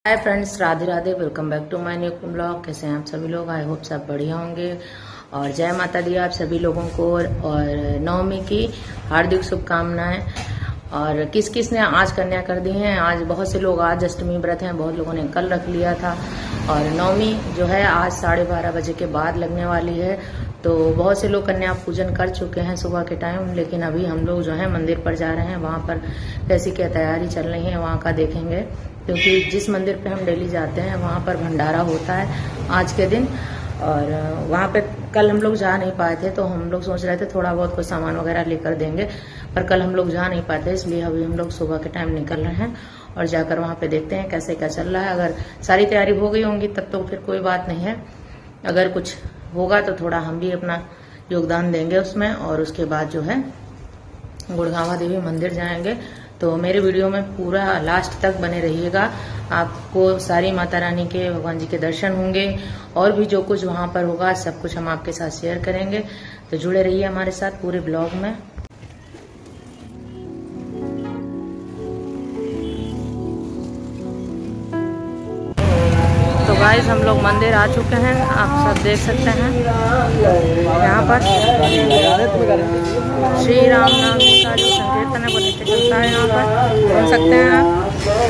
Hi friends, Radhe Radhe. Welcome back to my new blog. कैसे हैं आप सभी लोग? आई होप सब बढ़िया होंगे। और जय माता दी आप सभी लोगों को, और नवमी की हार्दिक शुभकामनाएं। और किस किस ने आज कन्या कर दी हैं। आज बहुत से लोग आज अष्टमी व्रत हैं, बहुत लोगों ने कल रख लिया था। और नवमी जो है आज 12:30 बजे के बाद लगने वाली है। तो बहुत से लोग कन्या पूजन कर चुके हैं सुबह के टाइम, लेकिन अभी हम लोग जो है मंदिर पर जा रहे हैं। वहां पर कैसी क्या तैयारी चल रही है वहां का देखेंगे, क्योंकि जिस मंदिर पे हम डेली जाते हैं वहां पर भंडारा होता है आज के दिन। और वहां पे कल हम लोग जा नहीं पाए थे, तो हम लोग सोच रहे थे थोड़ा बहुत कुछ सामान वगैरह लेकर देंगे, पर कल हम लोग जा नहीं पाए थे, इसलिए अभी हम लोग सुबह के टाइम निकल रहे हैं और जाकर वहां पे देखते हैं कैसे क्या चल रहा है। अगर सारी तैयारी हो गई होंगी तब तो फिर कोई बात नहीं है, अगर कुछ होगा तो थोड़ा हम भी अपना योगदान देंगे उसमें। और उसके बाद जो है गुड़गांवा देवी मंदिर जाएंगे। तो मेरे वीडियो में पूरा लास्ट तक बने रहिएगा, आपको सारी माता रानी के, भगवान जी के दर्शन होंगे, और भी जो कुछ वहां पर होगा सब कुछ हम आपके साथ शेयर करेंगे। तो जुड़े रहिए हमारे साथ पूरे ब्लॉग में। तो गाइस हम लोग मंदिर आ चुके हैं, आप सब देख सकते हैं। यहाँ पर श्री राम नाम का जो संकीर्तन है वो नित्य चलता है, यहाँ पर सुन सकते हैं आप।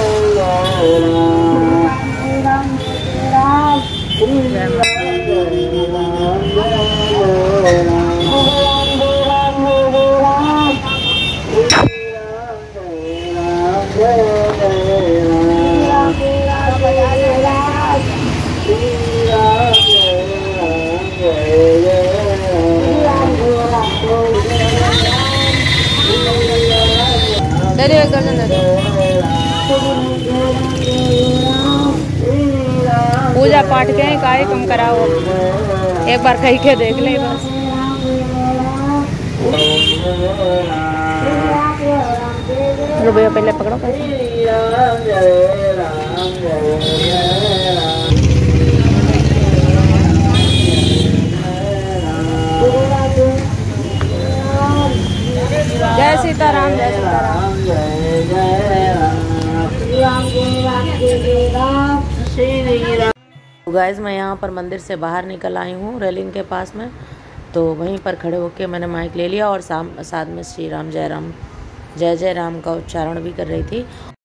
पूजा पाठ के काहे तुम कराओ, एक बार कही के देख ले बस। लो भैया पहले पकड़ो जय सीताराम, जय सीताराम। गाइस मैं यहाँ पर मंदिर से बाहर निकल आई हूँ रेलिंग के पास में, तो वहीं पर खड़े होकर मैंने माइक ले लिया और साथ में श्री राम जय जय राम का उच्चारण भी कर रही थी।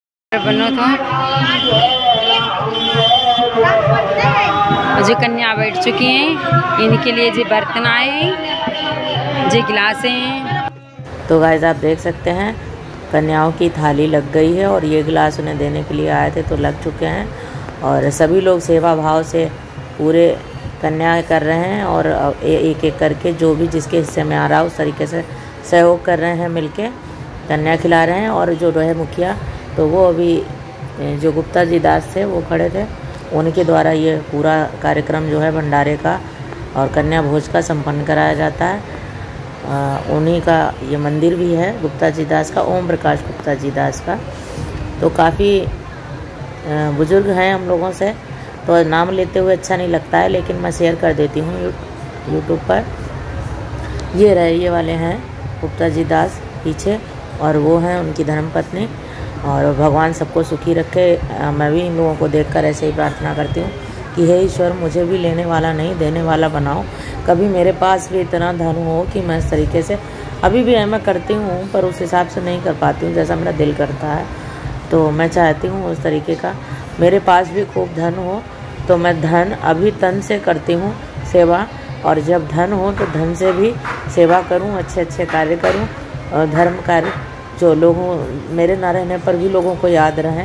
जी कन्या बैठ चुकी हैं, इनके लिए जी बर्तन आए, जी गिलासें। तो गाइस आप देख सकते हैं कन्याओं की थाली लग गई है और ये गिलास उन्हें देने के लिए आए थे तो लग चुके हैं। और सभी लोग सेवा भाव से पूरे कन्या कर रहे हैं और एक एक करके जो भी जिसके हिस्से में आ रहा है उस तरीके से सहयोग कर रहे हैं, मिलके कन्या खिला रहे हैं। और जो रहे मुखिया, तो वो अभी जो गुप्ता जी दास थे वो खड़े थे, उनके द्वारा ये पूरा कार्यक्रम जो है भंडारे का और कन्या भोज का संपन्न कराया जाता है। उन्हीं का ये मंदिर भी है, गुप्ता जी दास का, ओम प्रकाश गुप्ता जी दास का। तो काफ़ी बुजुर्ग हैं हम लोगों से, तो नाम लेते हुए अच्छा नहीं लगता है, लेकिन मैं शेयर कर देती हूँ यूट्यूब पर। ये रहे, ये वाले हैं गुप्ता जी दास पीछे, और वो हैं उनकी धर्मपत्नी। और भगवान सबको सुखी रखे। मैं भी इन लोगों को देखकर ऐसे ही प्रार्थना करती हूँ कि हे ईश्वर, मुझे भी लेने वाला नहीं देने वाला बनाओ। कभी मेरे पास भी इतना धन हो कि मैं इस तरीके से, अभी भी मैं करती हूँ पर उस हिसाब से नहीं कर पाती हूँ जैसा मेरा दिल करता है। तो मैं चाहती हूँ उस तरीके का मेरे पास भी खूब धन हो, तो मैं धन अभी तन से करती हूँ सेवा, और जब धन हो तो धन से भी सेवा करूँ, अच्छे अच्छे कार्य करूँ, और धर्म कार्य जो लोगों मेरे ना रहने पर भी लोगों को याद रहें।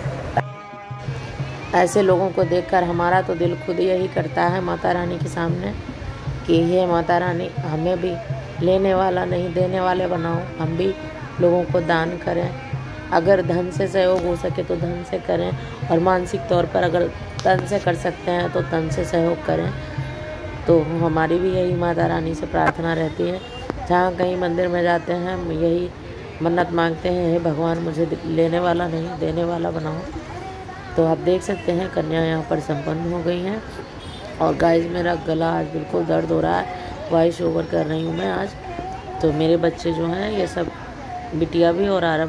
ऐसे लोगों को देखकर हमारा तो दिल खुद यही करता है माता रानी के सामने कि हे माता रानी, हमें भी लेने वाला नहीं देने वाले बनाओ, हम भी लोगों को दान करें। अगर धन से सहयोग हो सके तो धन से करें, और मानसिक तौर पर अगर तन से कर सकते हैं तो तन से सहयोग करें। तो हमारी भी यही माता रानी से प्रार्थना रहती है, जहाँ कहीं मंदिर में जाते हैं हम यही मन्नत मांगते हैं, हे भगवान मुझे लेने वाला नहीं देने वाला बनाओ। तो आप देख सकते हैं कन्या यहाँ पर संपन्न हो गई हैं। और गाइस मेरा गला आज बिल्कुल दर्द हो रहा है, वॉइस ओवर कर रही हूँ मैं आज। तो मेरे बच्चे जो हैं ये सब, बिटिया भी और आरब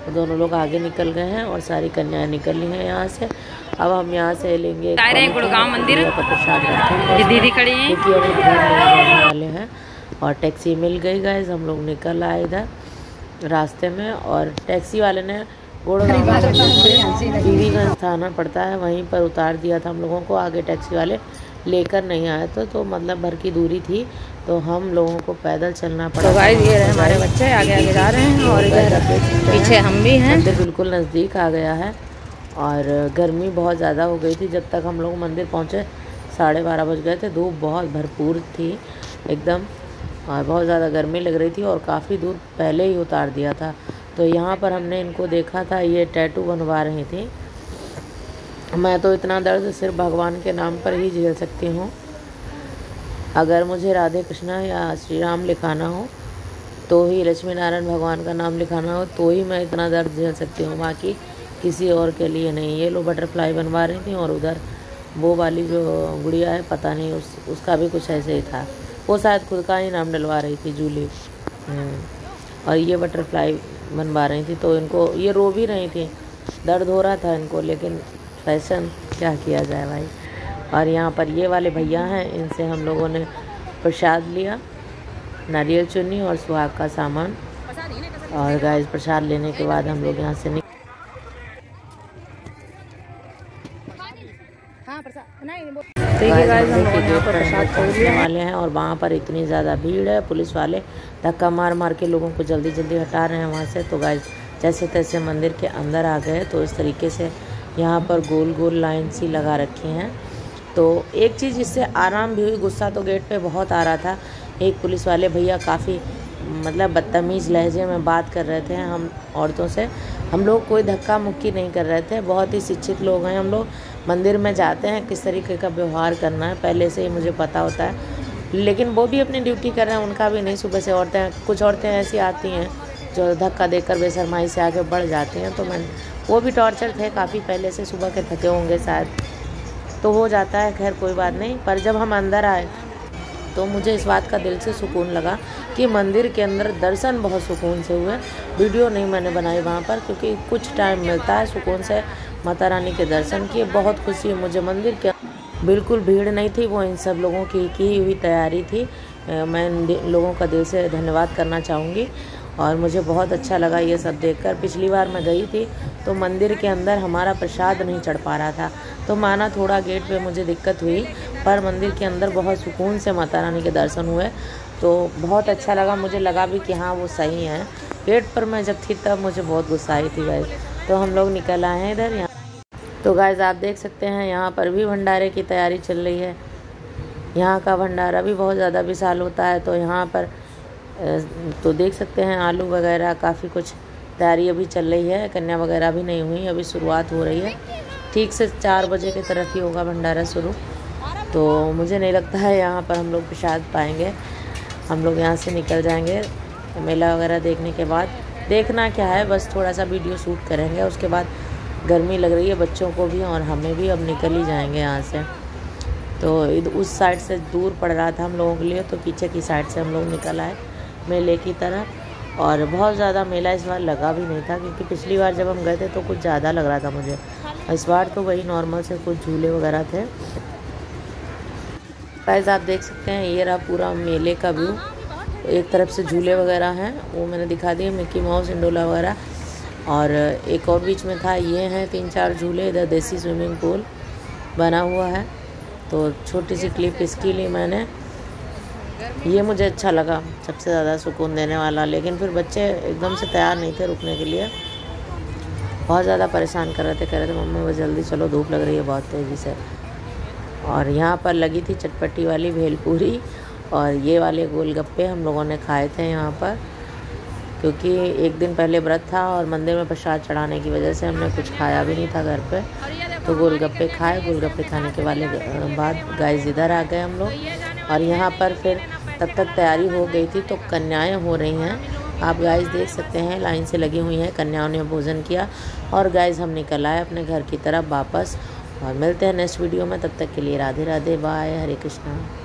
दोनों लोग आगे निकल गए हैं और सारी कन्याएं निकली हैं यहाँ से। अब हम यहाँ से लेंगे गुड़गांव मंदिर का प्रसाद रखेंगे, दीदी खड़ी हैं क्योंकि अब घर जाने वाले हैं। और टैक्सी मिल गई गाइस, हम लोग निकल आए इधर रास्ते में। और टैक्सी वाले ने गुड़गांव से बीवीगंज थाना पड़ता है वहीं पर उतार दिया था हम लोगों को। आगे टैक्सी वाले लेकर नहीं आए थे, तो मतलब भर की दूरी थी, तो हम लोगों को पैदल चलना पड़ा। तो गाइस ये रहे हमारे बच्चे आगे आगे जा रहे हैं और इधर पीछे हम भी हैं। मंदिर बिल्कुल नज़दीक आ गया है और गर्मी बहुत ज़्यादा हो गई थी। जब तक हम लोग मंदिर पहुँचे 12:30 बज गए थे। धूप बहुत भरपूर थी एकदम और बहुत ज़्यादा गर्मी लग रही थी और काफ़ी दूर पहले ही उतार दिया था। तो यहाँ पर हमने इनको देखा था, ये टैटू बनवा रही थी। मैं तो इतना दर्द सिर्फ भगवान के नाम पर ही झेल सकती हूँ। अगर मुझे राधे कृष्णा या श्री राम लिखाना हो तो ही, लक्ष्मी नारायण भगवान का नाम लिखाना हो तो ही मैं इतना दर्द झेल सकती हूँ, बाकी किसी और के लिए नहीं। ये लोग बटरफ्लाई बनवा रही थी और उधर वो वाली जो गुड़िया है पता नहीं उसका भी कुछ ऐसे ही था। वो शायद खुद का ही नाम डलवा रही थी, जूली। और ये बटरफ्लाई बनवा रही थी, तो इनको ये रो भी रही थी, दर्द हो रहा था इनको, लेकिन फैशन क्या किया जाए भाई। और यहाँ पर ये वाले भैया हैं, इनसे हम लोगों ने प्रसाद लिया, नारियल चुन्नी और सुहाग का सामान। और गाइस प्रसाद लेने के बाद हम लोग यहाँ से वाले हैं। और वहाँ पर इतनी ज़्यादा भीड़ है, पुलिस वाले धक्का मार मार के लोगों को जल्दी जल्दी हटा रहे हैं वहाँ से। तो गाइस जैसे तैसे मंदिर के अंदर आ गए। तो इस तरीके से यहाँ पर गोल गोल लाइन सी लगा रखी हैं। तो एक चीज़ इससे आराम भी हुई, गुस्सा तो गेट पे बहुत आ रहा था। एक पुलिस वाले भैया काफ़ी मतलब बदतमीज़ लहजे में बात कर रहे थे हम औरतों से। हम लोग कोई धक्का मुक्की नहीं कर रहे थे, बहुत ही शिक्षित लोग हैं हम लोग। मंदिर में जाते हैं किस तरीके का व्यवहार करना है पहले से ही मुझे पता होता है, लेकिन वो भी अपनी ड्यूटी कर रहे हैं, उनका भी नहीं। सुबह से कुछ औरतें ऐसी आती हैं जो धक्का देकर बेशर्माई से आगे बढ़ जाती हैं। तो मैं वो भी टॉर्चर थे काफ़ी पहले से, सुबह के थके होंगे शायद, तो हो जाता है, खैर कोई बात नहीं। पर जब हम अंदर आए तो मुझे इस बात का दिल से सुकून लगा कि मंदिर के अंदर दर्शन बहुत सुकून से हुए। वीडियो नहीं मैंने बनाई वहाँ पर, क्योंकि कुछ टाइम मिलता है सुकून से माता रानी के दर्शन किए। बहुत खुशी है मुझे मंदिर के, बिल्कुल भीड़ नहीं थी, वो इन सब लोगों की हुई तैयारी थी। मैं इन लोगों का दिल से धन्यवाद करना चाहूँगी और मुझे बहुत अच्छा लगा ये सब देखकर। पिछली बार मैं गई थी तो मंदिर के अंदर हमारा प्रसाद नहीं चढ़ पा रहा था, तो माना थोड़ा गेट पे मुझे दिक्कत हुई, पर मंदिर के अंदर बहुत सुकून से माता रानी के दर्शन हुए। तो बहुत अच्छा लगा, मुझे लगा भी कि हाँ वो सही है। गेट पर मैं जब थी तब मुझे बहुत गुस्सा आई थी गाइस। तो हम लोग निकल आए हैं इधर। यहाँ तो गाइस आप देख सकते हैं यहाँ पर भी भंडारे की तैयारी चल रही है। यहाँ का भंडारा भी बहुत ज़्यादा विशाल होता है। तो यहाँ पर तो देख सकते हैं आलू वगैरह काफ़ी कुछ तैयारी अभी चल रही है, कन्या वगैरह भी नहीं हुई, अभी शुरुआत हो रही है। ठीक से 4 बजे की तरफ ही होगा भंडारा शुरू। तो मुझे नहीं लगता है यहाँ पर हम लोग प्रसाद पाएंगे। हम लोग यहाँ से निकल जाएंगे मेला वगैरह देखने के बाद। देखना क्या है, बस थोड़ा सा वीडियो शूट करेंगे, उसके बाद गर्मी लग रही है बच्चों को भी और हमें भी, अब निकल ही जाएंगे यहाँ से। तो उस साइड से दूर पड़ रहा था हम लोगों के लिए, तो पीछे की साइड से हम लोग निकल आए मेले की तरफ। और बहुत ज़्यादा मेला इस बार लगा भी नहीं था, क्योंकि पिछली बार जब हम गए थे तो कुछ ज़्यादा लग रहा था मुझे। इस बार तो वही नॉर्मल से कुछ झूले वगैरह थे। गाइस आप देख सकते हैं ये रहा पूरा मेले का व्यू। एक तरफ से झूले वगैरह हैं, वो मैंने दिखा दिए, मिक्की माउस, इंडोला वगैरह। और एक और बीच में था, ये हैं 3-4 झूले। इधर देसी स्विमिंग पूल बना हुआ है। तो छोटी सी क्लिप इसकी ली मैंने, ये मुझे अच्छा लगा, सबसे ज़्यादा सुकून देने वाला। लेकिन फिर बच्चे एकदम से तैयार नहीं थे रुकने के लिए, बहुत ज़्यादा परेशान कर रहे थे, कह रहे थे मम्मी बस जल्दी चलो, धूप लग रही है बहुत तेज़ी से। और यहाँ पर लगी थी चटपटी वाली भेलपूरी और ये वाले गोलगप्पे हम लोगों ने खाए थे यहाँ पर, क्योंकि एक दिन पहले व्रत था और मंदिर में प्रसाद चढ़ाने की वजह से हमने कुछ खाया भी नहीं था घर पे। तो गोलगप्पे खाए। गोलगप्पे खाने के बाद गाइस इधर आ गए हम लोग। और यहाँ पर फिर तब तक तैयारी हो गई थी, तो कन्याएं हो रही हैं। आप गाइस देख सकते हैं लाइन से लगी हुई हैं, कन्याओं ने भोजन किया और गाइस हम निकल आए अपने घर की तरफ वापस। और मिलते हैं नेक्स्ट वीडियो में, तब तक के लिए राधे राधे, बाय, हरे कृष्णा।